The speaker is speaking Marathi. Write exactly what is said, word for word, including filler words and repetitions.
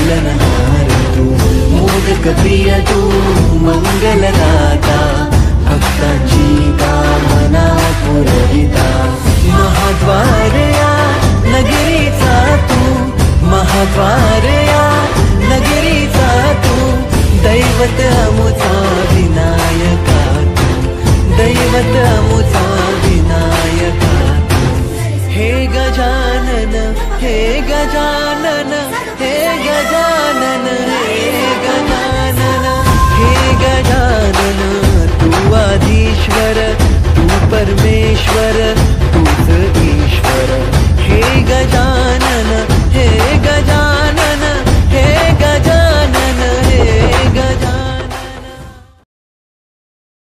पालनहार तू, मोदक प्रिय तू मंगलदाता, भक्तांची कामना पुरविता। महाद्वार या नगरीचा तू, महाद्वार या नगरीचा तू, दैवत अमुचा विनायका तू, दैवत अमुचा विनायका तू। हे गजानन हे गजानन